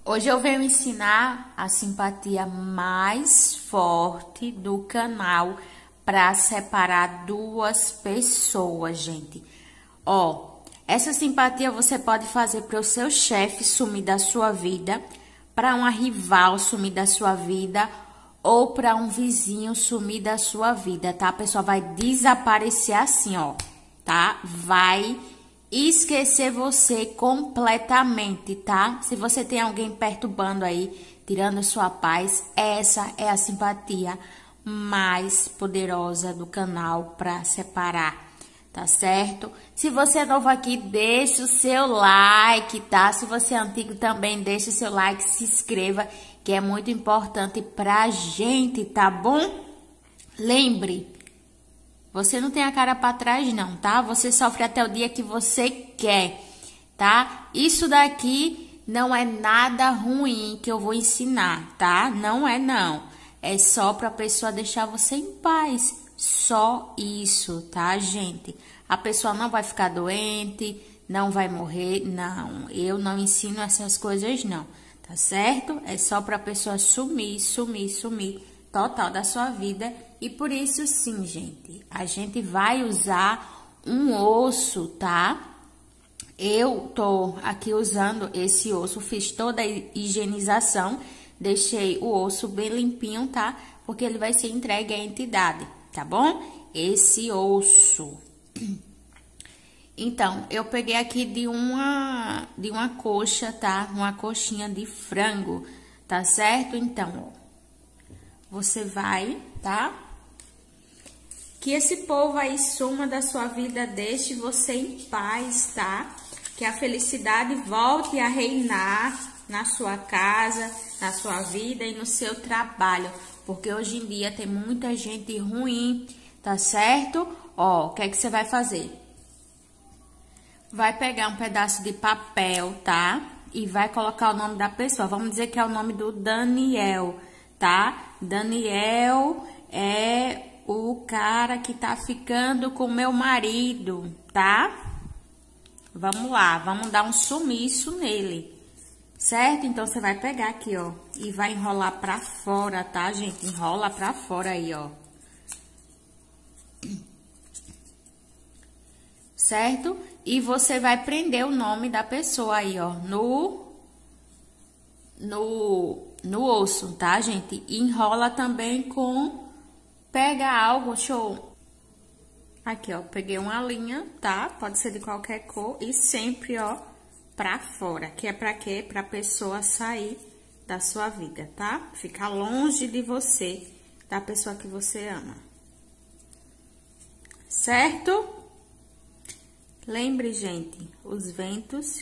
Hoje eu venho ensinar a simpatia mais forte do canal para separar duas pessoas, gente. Ó, essa simpatia você pode fazer para o seu chefe sumir da sua vida, para uma rival sumir da sua vida ou para um vizinho sumir da sua vida, tá? A pessoa vai desaparecer assim, ó, tá? Vai esquecer você completamente, tá? Se você tem alguém perturbando aí, tirando sua paz, essa é a simpatia mais poderosa do canal para separar, tá certo? Se você é novo aqui, deixa o seu like, tá? Se você é antigo também, deixa o seu like, se inscreva, que é muito importante pra gente, tá bom? Lembre, você não tem a cara pra trás não, tá? Você sofre até o dia que você quer, tá? Isso daqui não é nada ruim que eu vou ensinar, tá? Não é não. É só pra pessoa deixar você em paz. Só isso, tá, gente? A pessoa não vai ficar doente, não vai morrer, não. Eu não ensino essas coisas não, tá certo? É só pra pessoa sumir total da sua vida. E por isso, sim, gente, a gente vai usar um osso, tá? Eu tô aqui usando esse osso, fiz toda a higienização, deixei o osso bem limpinho, tá? Porque ele vai ser entregue à entidade, tá bom? Esse osso. Então, eu peguei aqui de uma coxa, tá? Uma coxinha de frango, tá certo? Então, ó, você vai, tá? Que esse povo aí suma da sua vida, deixe você em paz, tá? Que a felicidade volte a reinar na sua casa, na sua vida e no seu trabalho. Porque hoje em dia tem muita gente ruim, tá certo? Ó, o que é que você vai fazer? Vai pegar um pedaço de papel, tá? E vai colocar o nome da pessoa. Vamos dizer que é o nome do Daniel, tá? Daniel é o cara que tá ficando com meu marido, tá? Vamos lá, vamos dar um sumiço nele, certo? Então, você vai pegar aqui, ó, e vai enrolar pra fora, tá, gente? Enrola pra fora aí, ó. Certo? E você vai prender o nome da pessoa aí, ó, no osso, tá, gente? E enrola também com... Pega algo, show. Aqui, ó, peguei uma linha, tá? Pode ser de qualquer cor e sempre, ó, pra fora. Que é pra quê? Pra pessoa sair da sua vida, tá? Ficar longe de você, da pessoa que você ama. Certo? Lembre, gente, os ventos,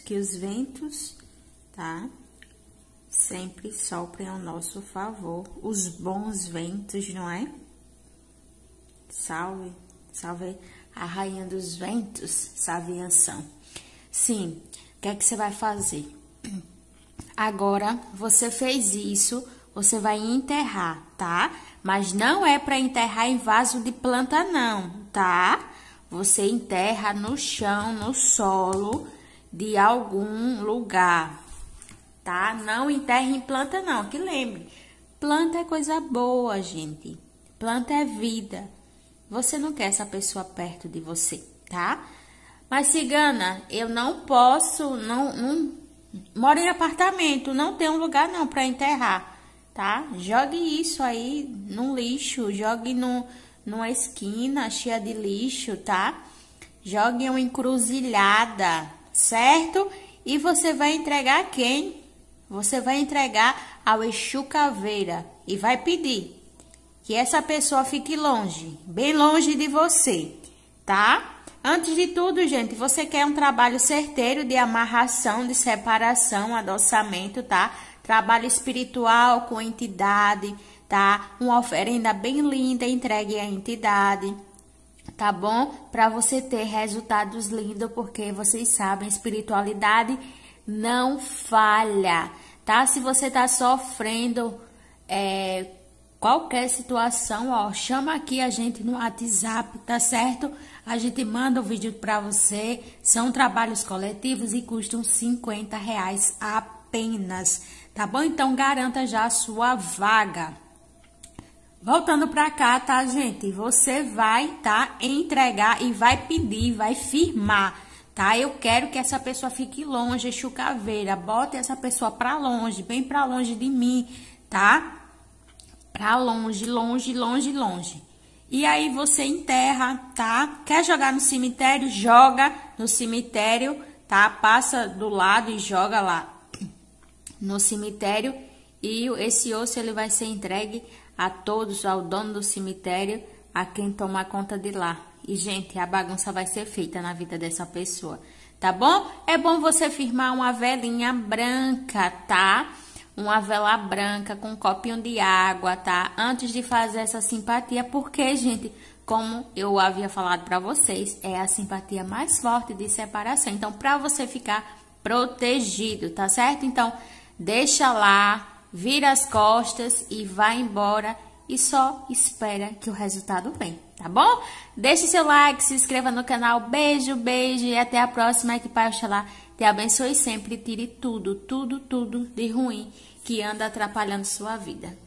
tá? Sempre soprem ao nosso favor. Os bons ventos, não é? Salve, salve a rainha dos ventos, Savianção. Sim, o que é que você vai fazer? Agora, você fez isso, você vai enterrar, tá? Mas não é para enterrar em vaso de planta, não, tá? Você enterra no chão, no solo de algum lugar, tá? Não enterre em planta, não, que lembre, planta é coisa boa, gente. Planta é vida. Você não quer essa pessoa perto de você, tá? Mas, cigana, eu não posso, não moro em apartamento, não tem um lugar não para enterrar, tá? Jogue isso aí no lixo, jogue numa esquina cheia de lixo, tá? Jogue em uma encruzilhada, certo? E você vai entregar a quem? Você vai entregar ao Exu Caveira e vai pedir que essa pessoa fique longe, bem longe de você, tá? Antes de tudo, gente, você quer um trabalho certeiro de amarração, de separação, adoçamento, tá? Trabalho espiritual com entidade, tá? Uma oferenda bem linda, entregue à entidade, tá bom? Para você ter resultados lindos, porque vocês sabem, espiritualidade não falha, tá? Se você tá sofrendo, qualquer situação, ó, chama aqui a gente no WhatsApp, tá certo? a gente manda o vídeo para você. São trabalhos coletivos e custam R$50 apenas, tá bom? Então, garanta já a sua vaga. Voltando para cá, tá, gente? Você vai, tá, entregar e vai pedir, vai firmar, tá? Eu quero que essa pessoa fique longe, Exu Caveira. Bote essa pessoa para longe, bem para longe de mim, tá? Para longe, longe, longe, longe. E aí você enterra, tá? Quer jogar no cemitério? Joga no cemitério, tá? Passa do lado e joga lá no cemitério. E esse osso ele vai ser entregue a todos, ao dono do cemitério, a quem tomar conta de lá. E, gente, a bagunça vai ser feita na vida dessa pessoa, tá bom? É bom você firmar uma velinha branca, tá? Uma vela branca com um copinho de água, tá? Antes de fazer essa simpatia, porque, gente, como eu havia falado pra vocês, é a simpatia mais forte de separação. Então, pra você ficar protegido, tá certo? Então, deixa lá, vira as costas e vai embora e só espera que o resultado vem, tá bom? Deixe seu like, se inscreva no canal. Beijo, beijo e até a próxima. Que Pai Oxalá te abençoe sempre e tire tudo, tudo, tudo de ruim que anda atrapalhando sua vida.